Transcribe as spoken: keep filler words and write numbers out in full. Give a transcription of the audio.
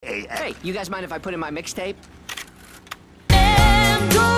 Hey, you guys mind if I put in my mixtape? And go